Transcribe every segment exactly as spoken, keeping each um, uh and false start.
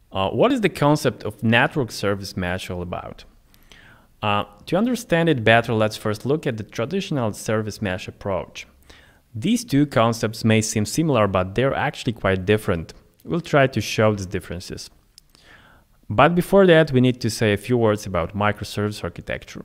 Uh, what is the concept of network service mesh all about? Uh, to understand it better, let's first look at the traditional service mesh approach. These two concepts may seem similar, but they're actually quite different. We'll try to show these differences. But before that, we need to say a few words about microservice architecture.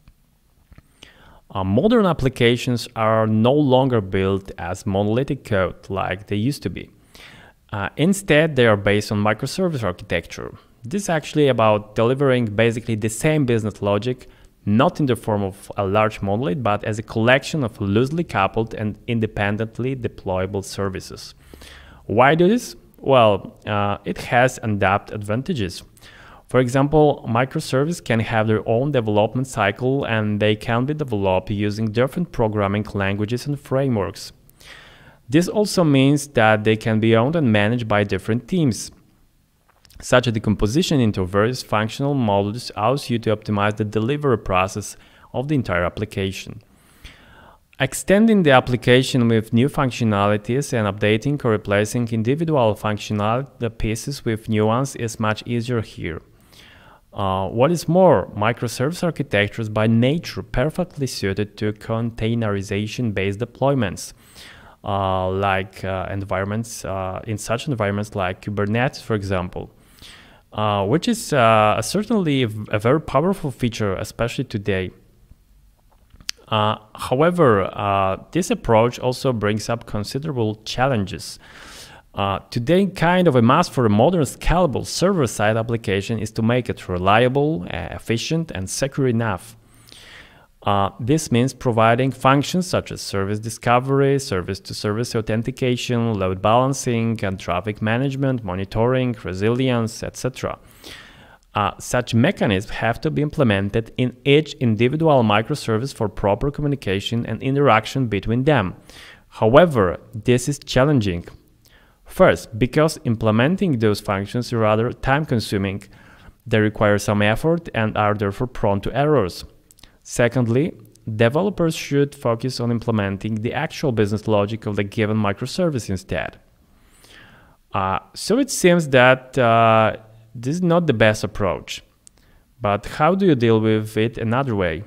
Uh, modern applications are no longer built as monolithic code like they used to be. Uh, instead, they are based on microservice architecture. This is actually about delivering basically the same business logic, not in the form of a large monolith, but as a collection of loosely coupled and independently deployable services. Why do this? Well, uh, it has untapped advantages. For example, microservices can have their own development cycle, and they can be developed using different programming languages and frameworks. This also means that they can be owned and managed by different teams. Such a decomposition into various functional modules allows you to optimize the delivery process of the entire application. Extending the application with new functionalities and updating or replacing individual functionality pieces with new ones is much easier here. Uh, what is more, microservice architecture is by nature perfectly suited to containerization-based deployments, uh, like uh, environments, uh, in such environments like Kubernetes, for example, uh, which is uh, certainly a very powerful feature, especially today. Uh, however, uh, this approach also brings up considerable challenges. Uh, today, kind of a must for a modern scalable server-side application is to make it reliable, uh, efficient, and secure enough. Uh, this means providing functions such as service discovery, service-to-service authentication, load balancing, and traffic management, monitoring, resilience, et cetera. Uh, such mechanisms have to be implemented in each individual microservice for proper communication and interaction between them. However, this is challenging. First, because implementing those functions is rather time-consuming, they require some effort and are therefore prone to errors. Secondly, developers should focus on implementing the actual business logic of the given microservice instead. Uh, so it seems that uh, this is not the best approach. But how do you deal with it another way?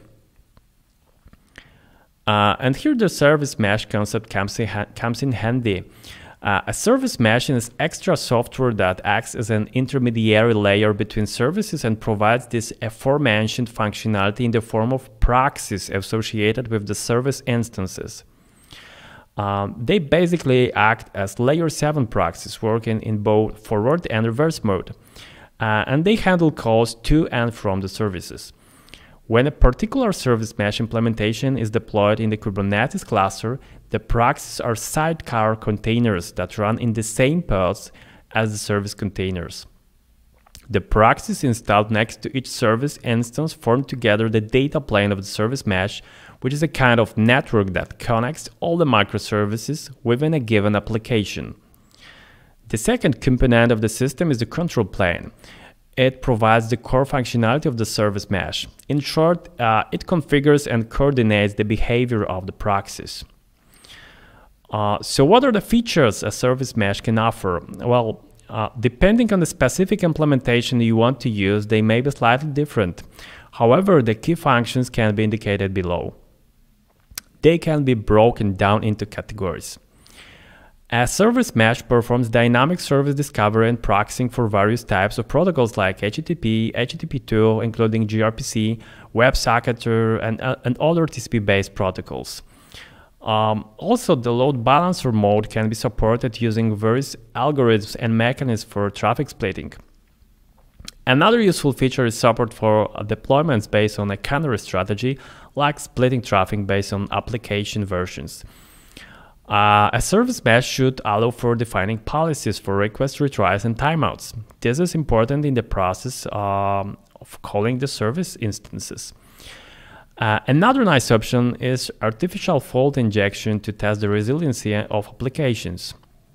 Uh, and here the service mesh concept comes in, comes in handy. Uh, a service mesh is extra software that acts as an intermediary layer between services and provides this aforementioned functionality in the form of proxies associated with the service instances. Um, they basically act as layer seven proxies working in both forward and reverse mode, uh, and they handle calls to and from the services. When a particular service mesh implementation is deployed in the Kubernetes cluster, the proxies are sidecar containers that run in the same pods as the service containers. The proxies installed next to each service instance form together the data plane of the service mesh, which is a kind of network that connects all the microservices within a given application. The second component of the system is the control plane. It provides the core functionality of the service mesh. In short, uh, it configures and coordinates the behavior of the proxies. Uh, so what are the features a service mesh can offer? Well, uh, depending on the specific implementation you want to use, they may be slightly different. However, the key functions can be indicated below. They can be broken down into categories. A service mesh performs dynamic service discovery and proxying for various types of protocols like H T T P, H T T P two, including gRPC, WebSocket, and, uh, and other T C P-based protocols. Um, also, the load balancer mode can be supported using various algorithms and mechanisms for traffic splitting. Another useful feature is support for deployments based on a canary strategy, like splitting traffic based on application versions. Uh, a service mesh should allow for defining policies for request retries and timeouts. This is important in the process um, of calling the service instances. Uh, another nice option is artificial fault injection to test the resiliency of applications.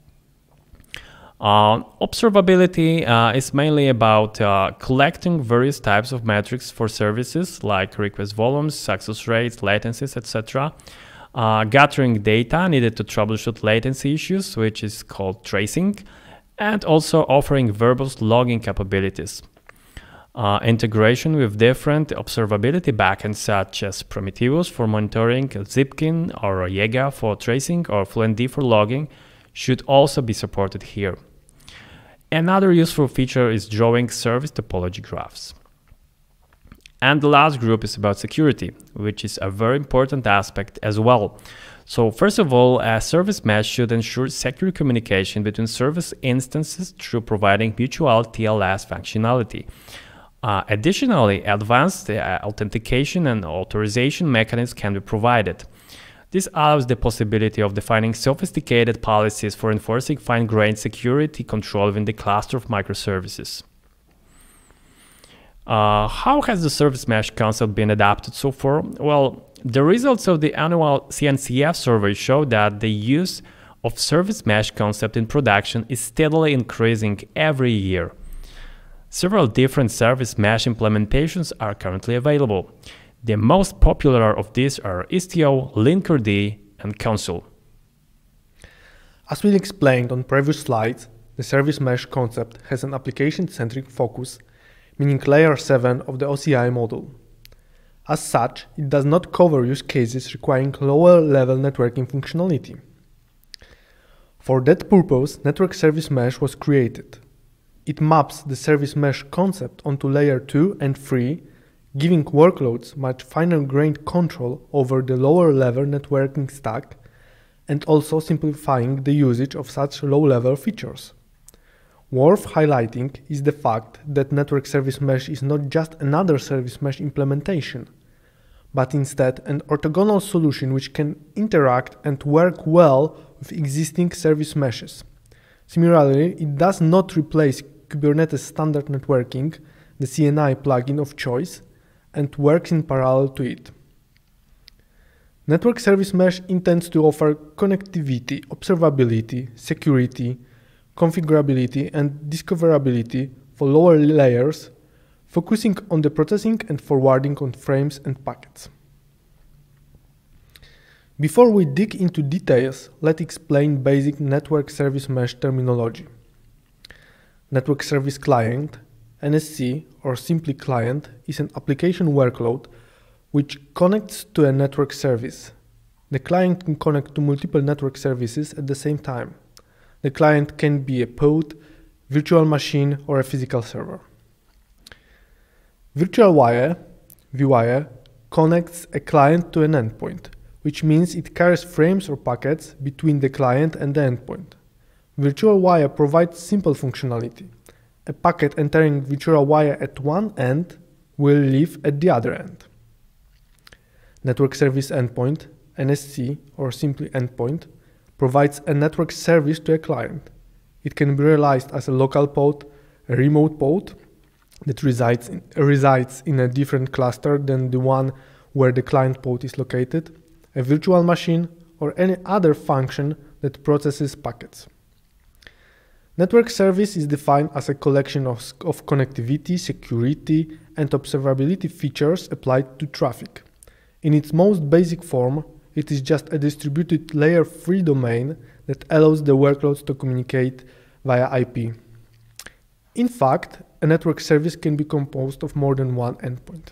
Uh, observability uh, is mainly about uh, collecting various types of metrics for services like request volumes, success rates, latencies, et cetera. Uh, gathering data needed to troubleshoot latency issues, which is called tracing, and also offering verbose logging capabilities. Uh, integration with different observability backends such as Prometheus for monitoring, Zipkin or Jaeger for tracing, or FluentD for logging should also be supported here. Another useful feature is drawing service topology graphs. And the last group is about security, which is a very important aspect as well. So first of all, a service mesh should ensure secure communication between service instances through providing mutual T L S functionality. Uh, additionally, advanced uh, authentication and authorization mechanisms can be provided. This allows the possibility of defining sophisticated policies for enforcing fine-grained security control within the cluster of microservices. Uh, how has the service mesh concept been adapted so far? Well, the results of the annual C N F survey show that the use of service mesh concept in production is steadily increasing every year. Several different service mesh implementations are currently available. The most popular of these are Istio, Linkerd, and Consul. As we explained on previous slides, the service mesh concept has an application-centric focus, meaning layer seven of the O C I model. As such, it does not cover use cases requiring lower-level networking functionality. For that purpose, Network Service Mesh was created. It maps the service mesh concept onto layer two and three, giving workloads much finer-grained control over the lower-level networking stack, and also simplifying the usage of such low-level features. Worth highlighting is the fact that Network Service Mesh is not just another service mesh implementation, but instead an orthogonal solution which can interact and work well with existing service meshes. Similarly, it does not replace Kubernetes standard networking, the C N I plugin of choice, and works in parallel to it. Network Service Mesh intends to offer connectivity, observability, security, configurability, and discoverability for lower layers, focusing on the processing and forwarding on frames and packets. Before we dig into details, let's explain basic Network Service Mesh terminology. Network Service Client, N S C, or simply client, is an application workload which connects to a network service. The client can connect to multiple network services at the same time. The client can be a pod, virtual machine, or a physical server. Virtual wire, vWire, connects a client to an endpoint, which means it carries frames or packets between the client and the endpoint. Virtual wire provides simple functionality. A packet entering virtual wire at one end will leave at the other end. Network Service Endpoint, N S C, or simply endpoint, provides a network service to a client. It can be realized as a local pod, a remote pod that resides in, resides in a different cluster than the one where the client pod is located, a virtual machine, or any other function that processes packets. Network service is defined as a collection of, of connectivity, security, and observability features applied to traffic. In its most basic form, it is just a distributed layer three domain that allows the workloads to communicate via I P. In fact, a network service can be composed of more than one endpoint.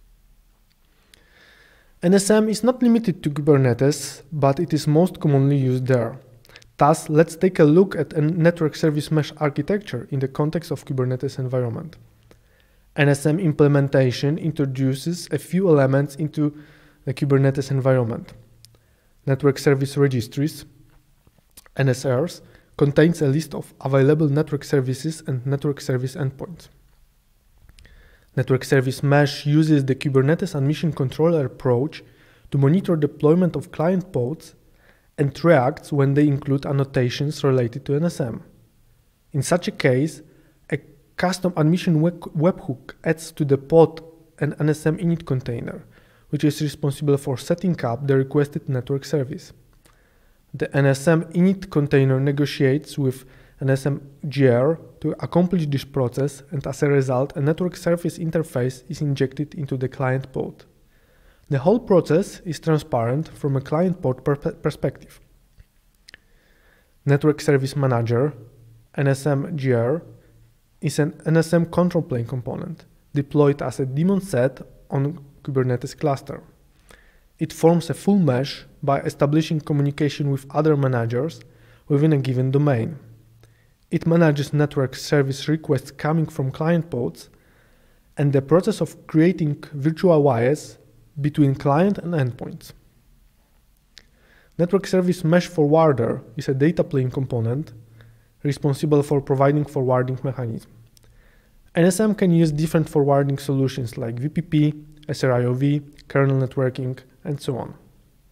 N S M is not limited to Kubernetes, but it is most commonly used there. Thus, let's take a look at a network service mesh architecture in the context of Kubernetes environment. N S M implementation introduces a few elements into the Kubernetes environment. Network Service Registries, N S Rs, contains a list of available network services and network service endpoints. Network Service Mesh uses the Kubernetes admission controller approach to monitor deployment of client pods and reacts when they include annotations related to N S M. In such a case, a custom admission webhook adds to the pod an N S M init container, which is responsible for setting up the requested network service. The N S M init container negotiates with N S M G R to accomplish this process, and as a result, a network service interface is injected into the client pod. The whole process is transparent from a client pod per perspective. Network Service Manager, N S M G R is an N S M control plane component deployed as a daemon set on Kubernetes cluster. It forms a full mesh by establishing communication with other managers within a given domain. It manages network service requests coming from client pods and the process of creating virtual wires between client and endpoints. Network Service Mesh Forwarder is a data plane component responsible for providing forwarding mechanism. N S M can use different forwarding solutions like V P P, S R I O V, kernel networking, and so on.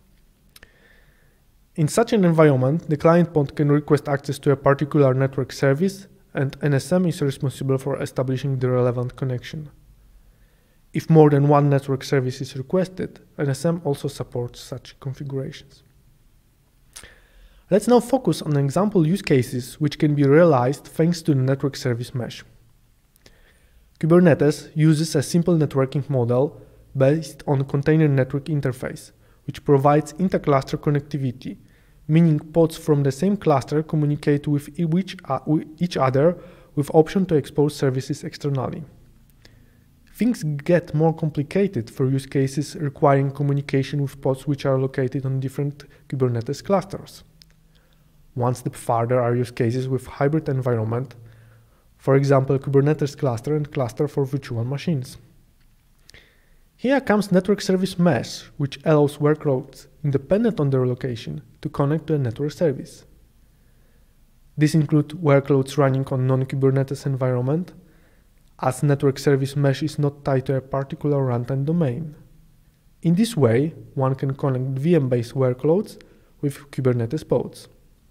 In such an environment, the client pod can request access to a particular network service, and N S M is responsible for establishing the relevant connection. If more than one network service is requested, N S M also supports such configurations. Let's now focus on example use cases which can be realized thanks to the network service mesh. Kubernetes uses a simple networking model based on container network interface, which provides inter-cluster connectivity, meaning pods from the same cluster communicate with each other with option to expose services externally. Things get more complicated for use cases requiring communication with pods which are located on different Kubernetes clusters. One step further are use cases with hybrid environment, for example, Kubernetes cluster and cluster for virtual machines. Here comes network service mesh, which allows workloads independent on their location to connect to a network service. This includes workloads running on non-Kubernetes environment, as network service mesh is not tied to a particular runtime domain. In this way, one can connect V M-based workloads with Kubernetes pods.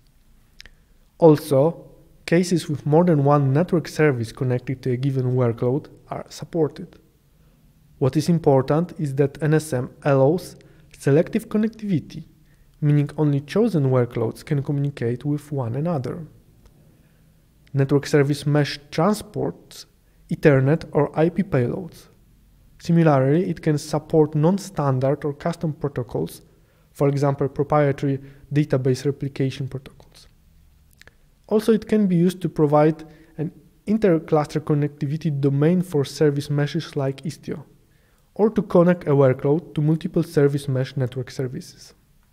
Also, cases with more than one network service connected to a given workload are supported. What is important is that N S M allows selective connectivity, meaning only chosen workloads can communicate with one another. Network service mesh transports Ethernet or I P payloads. Similarly, it can support non-standard or custom protocols, for example, proprietary database replication protocols. Also, it can be used to provide an inter-cluster connectivity domain for service meshes like Istio, or to connect a workload to multiple service mesh network services.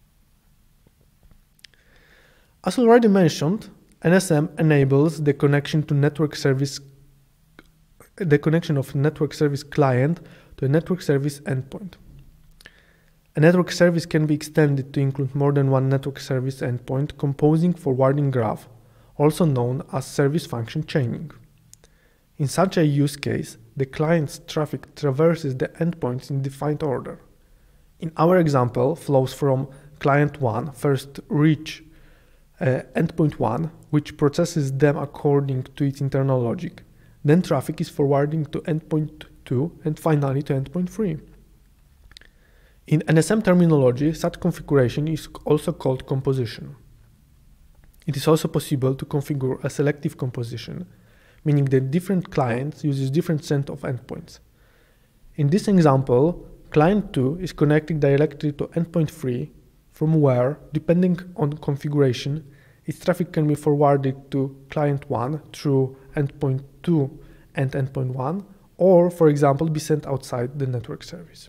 As already mentioned, N S M enables the connection to network service, the connection of network service client to a network service endpoint. A network service can be extended to include more than one network service endpoint composing forwarding graph, also known as service function chaining. In such a use case, the client's traffic traverses the endpoints in defined order. In our example, flows from client one first reach uh, endpoint one, which processes them according to its internal logic. Then traffic is forwarding to endpoint two and finally to endpoint three. In N S M terminology, such configuration is also called composition. It is also possible to configure a selective composition, meaning that different clients uses different set of endpoints. In this example, client two is connecting directly to endpoint three, from where, depending on configuration, its traffic can be forwarded to client one through endpoint two and endpoint one, or, for example, be sent outside the network service.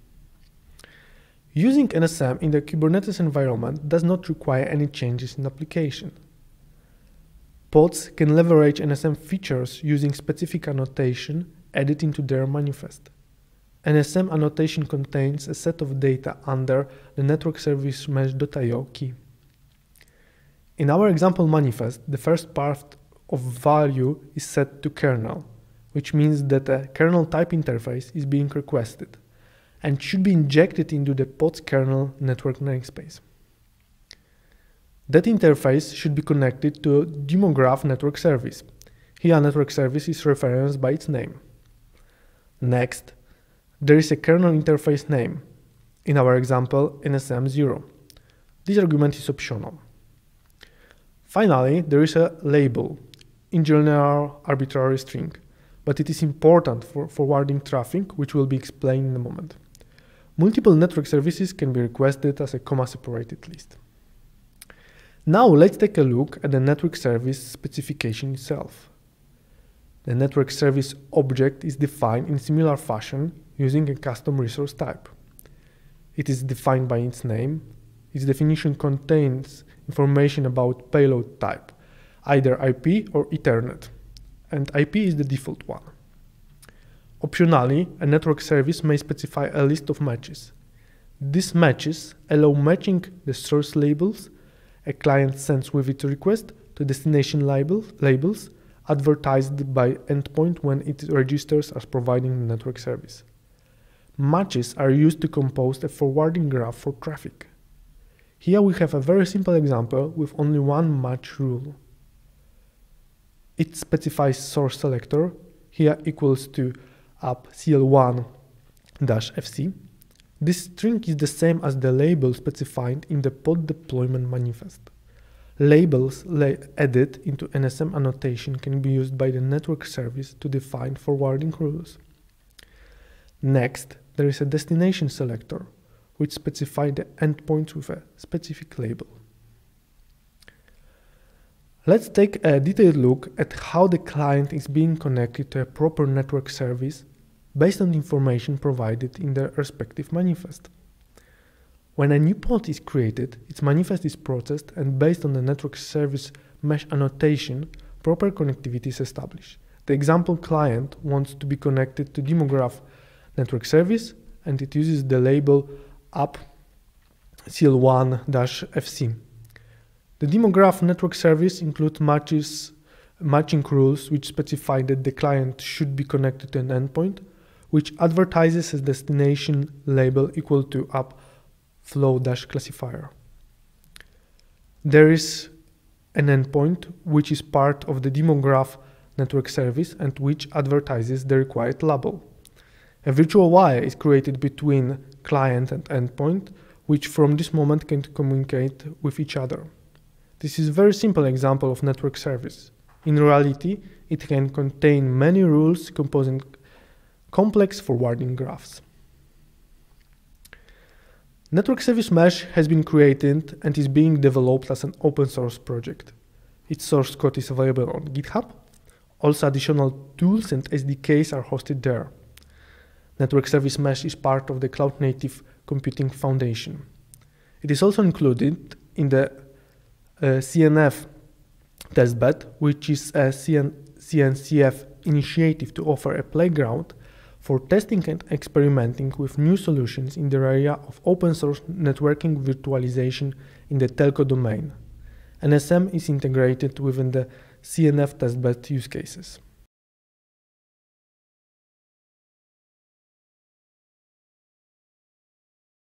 Using N S M in the Kubernetes environment does not require any changes in application. Pods can leverage N S M features using specific annotation added into their manifest. N S M annotation contains a set of data under the network service mesh.io key. In our example manifest, the first part of value is set to kernel, which means that a kernel type interface is being requested and should be injected into the pod's kernel network namespace. That interface should be connected to a daemon graph network service. Here, a network service is referenced by its name. Next, there is a kernel interface name, in our example N S M zero. This argument is optional. Finally, there is a label, in general arbitrary string, but it is important for forwarding traffic, which will be explained in a moment. Multiple network services can be requested as a comma-separated list. Now let's take a look at the network service specification itself. The network service object is defined in similar fashion using a custom resource type. It is defined by its name. Its definition contains information about payload type, either I P or Ethernet, and I P is the default one. Optionally, a network service may specify a list of matches. These matches allow matching the source labels a client sends with its request to destination label, labels advertised by endpoint when it registers as providing the network service. Matches are used to compose a forwarding graph for traffic. Here we have a very simple example with only one match rule. It specifies source selector, here equals to app C L one dash F C. This string is the same as the label specified in the pod deployment manifest. Labels added into N S M annotation can be used by the network service to define forwarding rules. Next, there is a destination selector, which specifies the endpoints with a specific label. Let's take a detailed look at how the client is being connected to a proper network service based on the information provided in the respective manifest. When a new pod is created, its manifest is processed, and based on the network service mesh annotation, proper connectivity is established. The example client wants to be connected to Demograph network service, and it uses the label app C L one dash F C. The Demograph network service includes matches, matching rules which specify that the client should be connected to an endpoint, which advertises a destination label equal to app flow dash classifier. There is an endpoint which is part of the Demograph network service and which advertises the required label. A virtual wire is created between client and endpoint, which from this moment can communicate with each other. This is a very simple example of network service. In reality, it can contain many rules composing complex forwarding graphs. Network Service Mesh has been created and is being developed as an open source project. Its source code is available on GitHub. Also, additional tools and S D Ks are hosted there. Network Service Mesh is part of the Cloud Native Computing Foundation. It is also included in the uh, C N F testbed, which is a C N C F initiative to offer a playground for testing and experimenting with new solutions in the area of open source networking virtualization in the telco domain. N S M is integrated within the C N F testbed use cases.